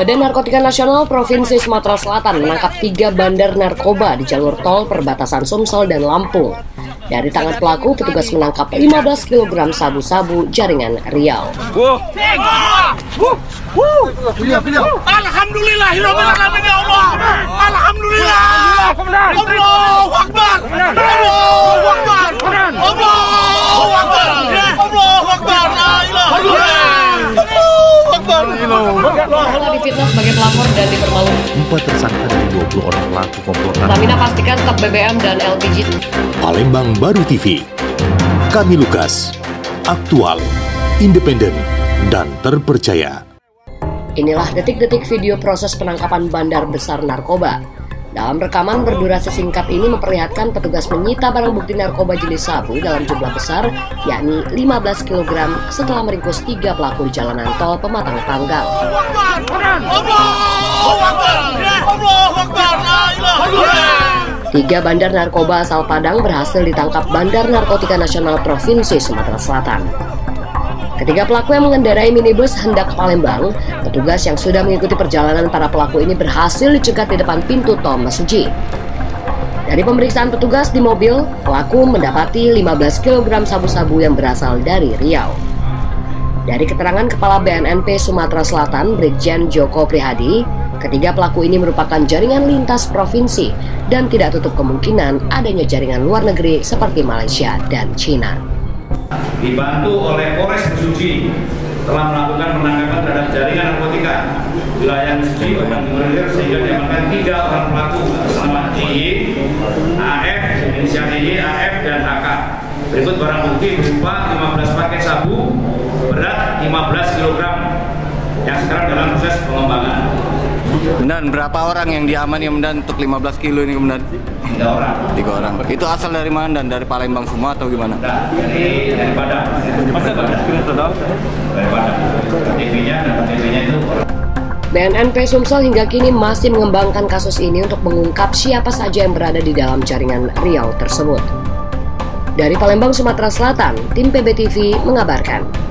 Badan Narkotika Nasional Provinsi Sumatera Selatan menangkap 3 bandar narkoba di jalur tol perbatasan Sumsel dan Lampung. Dari tangan pelaku, petugas menangkap 15 kg sabu-sabu jaringan Riau. Alhamdulillahirobbilalamin ya Allah. Alhamdulillah. Allahu Akbar. Allahu Akbar. Allahu Akbar. Allahu Akbar. La ilaha illallah. Telah difitnah sebagai pelapor dan dipermalukan. 4 tersangka dari 20 orang pelaku komplotan. Pertamina pastikan stok BBM dan LPG. Palembang Baru TV. Kami Lukas. Aktual, independen, dan terpercaya. Inilah detik-detik video proses penangkapan bandar besar narkoba. Dalam rekaman berdurasi singkat ini memperlihatkan petugas menyita barang bukti narkoba jenis sabu dalam jumlah besar, yakni 15 kg setelah meringkus 3 pelaku di jalanan tol Pematang Panggang. 3 bandar narkoba asal Padang berhasil ditangkap Bandar Narkotika Nasional Provinsi Sumatera Selatan. Ketiga pelaku yang mengendarai minibus hendak ke Palembang, petugas yang sudah mengikuti perjalanan para pelaku ini berhasil dicegat di depan pintu tol Mesji. Dari pemeriksaan petugas di mobil, pelaku mendapati 15 kg sabu-sabu yang berasal dari Riau. Dari keterangan Kepala BNNP Sumatera Selatan, Brigjen Joko Prihadi, ketiga pelaku ini merupakan jaringan lintas provinsi dan tidak tutup kemungkinan adanya jaringan luar negeri seperti Malaysia dan Cina. Dibantu oleh Polres Mesuji telah melakukan penangkapan terhadap jaringan narkotika wilayah Mesuji sehingga diamankan 3 orang pelaku bersama DY, AF, inisial DY, AF, dan HK. Berikut barang bukti berupa 15 paket sabu berat 15 kg yang sekarang dalam proses pengembangan. Dan berapa orang yang diaman untuk 15 kilo ini kemudian? 3 orang. 3 orang. Itu asal dari mana dan dari Palembang semua atau gimana? Nah, dari Padang. Dari Padang. KTP-nya dan KTP-nya itu. BNNP Sumsel hingga kini masih mengembangkan kasus ini untuk mengungkap siapa saja yang berada di dalam jaringan Riau tersebut. Dari Palembang, Sumatera Selatan, tim PBTV mengabarkan.